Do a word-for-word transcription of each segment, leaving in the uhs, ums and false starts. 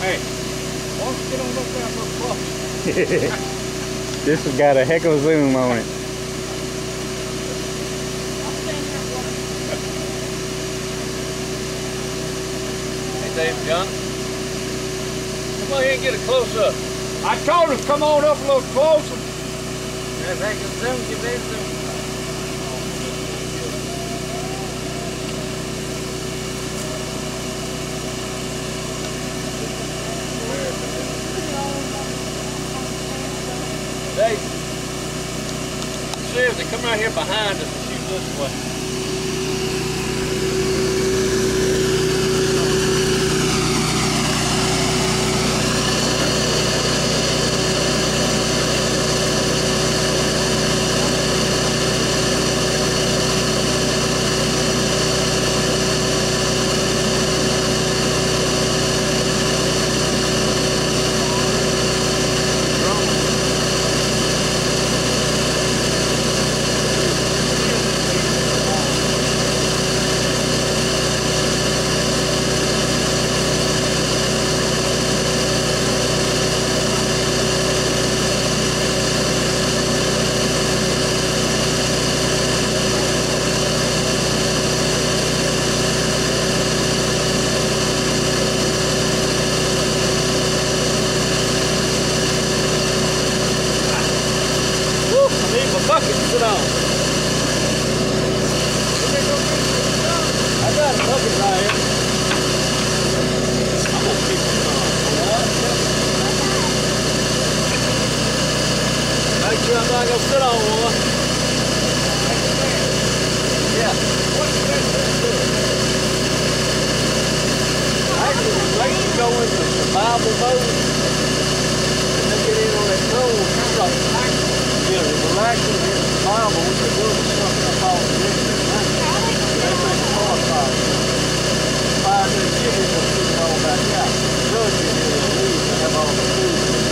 Hey, why don't you get on up there for a puff? This has got a heck of a zoom on it. Hey, Dave John. Come on here and get a close-up. I told him come on up a little closer. If I can zoom, you better zoom. Dave, seriously, come right here behind us and shoot this way. Bucket to sit on. I got a bucket right here. I'm gonna keep it on. Make sure I'm not gonna sit on one. Yeah. What's that? Actually, the place you go into survival mode, and then get in on that cold, you start relaxing. Yeah, relaxing in survival, we can do something about this. That's like a car car. Five minutes, you need to keep it all back out. Judge it here and leave and have all the food.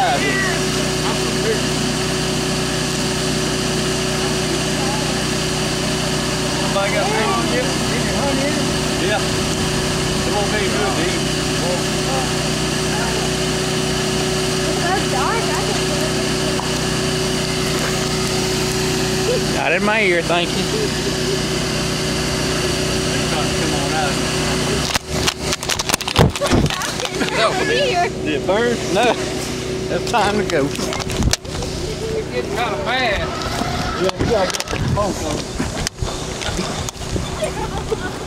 alive. I'm from here. Somebody got anything different? Any honey in it? Yeah. It won't be good to eat. Not in my ear, thank you. It's trying to come on out. Did it burn? No, it's time to go. It's getting kind of bad. Yeah, you gotta get the smoke on it.